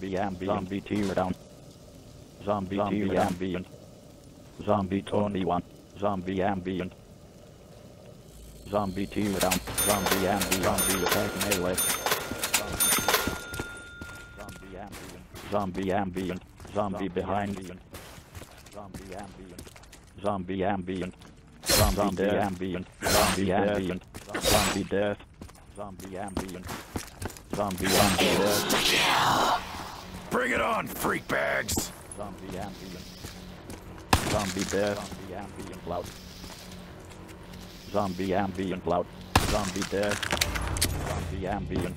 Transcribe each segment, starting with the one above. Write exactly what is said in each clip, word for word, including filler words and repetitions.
Zombie ambient. Zombie tear down. Zombie tear ambient. Zombie twenty-one. Zombie ambient. Zombie tear down. Zombie ambient. Zombie attack melee. Zombie ambient. Zombie ambient. Zombie behind. Zombie ambient. Zombie ambient. Zombie ambient. Zombie ambient. Zombie death. Zombie ambient. Zombie ambient. Bring it on, freak bags! Zombie ambient. Zombie death. Zombie ambient loud. Zombie ambient loud. Zombie death. Zombie ambient.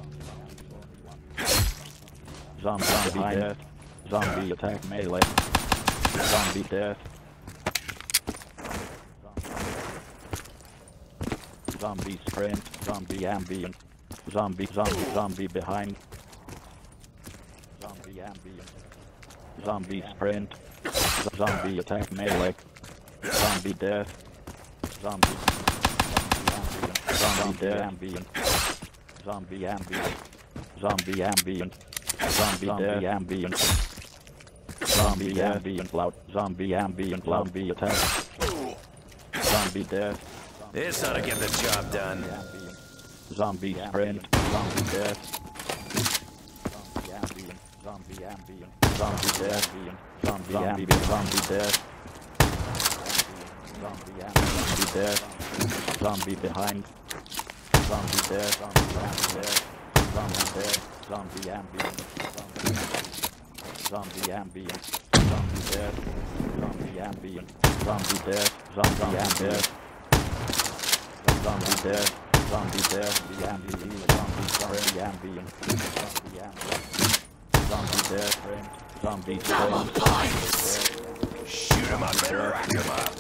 Zombie death. Zombie attack melee. Zombie death. Zombie sprint. Zombie ambient. Zombie, zombie, zombie behind. Zombie ambient. Zombie sprint. Zombie attack melee. Zombie death. Zombie. Zombie ambient. Zombie ambient. Zombie ambient. Zombie death. Ambient. Zombie ambient loud. Zombie ambient. Zombie attack. Zombie death. This ought to get the job done. Zombie sprint. Zombie death. Zombie ambient. Zombie ambient. Zombie death. Zombie ambient. Zombie death. Zombie ambient. Zombie death. Zombie behind. Zombie death. Zombie death. Zombie ambient. Zombie ambient. Zombie death. Zombie ambient. Zombie death. Zombie ambient. Zombie death. Zombie death. The ambient. Zombie zombie ambient. Zombie ambient. Zombie death. Zombie death. Shoot him up and rack him up.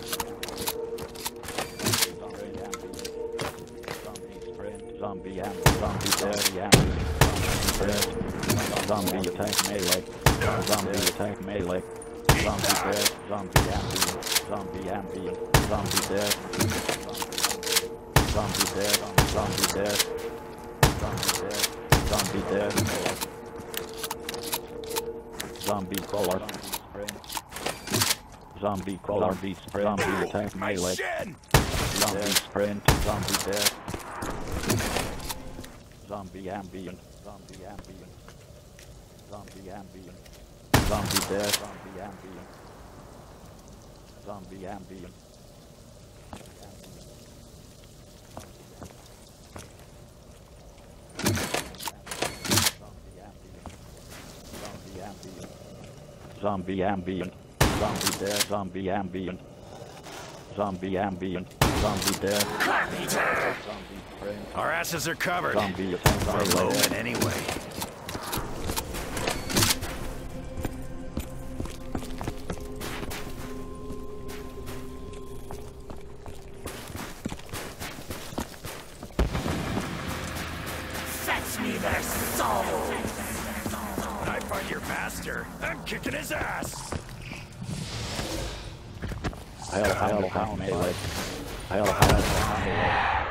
Zombie ambient. Zombie death. Ambient. Zombie attack melee. Zombie attack melee. Zombie death. Zombie ambient. Zombie ambient. Zombie death. Zombie death. Zombie death. Zombie death. Zombie death. Zombie color. Zombie color. Zombie sprint. Zombie attack melee. Zombie sprint. Zombie death. Zombie ambient. Zombie ambient. Zombie ambient. Zombie death. Zombie ambient. Zombie ambient. Zombie ambient. Zombie death. Zombie ambient. Zombie ambient. Zombie death. Zombie sprint. Our asses are covered. Zombie attack For a moment, anyway. Fetch me their souls! When I find your master, I'm kicking his ass! Hell, hell, hell, melee. Hell, hell, hell, melee.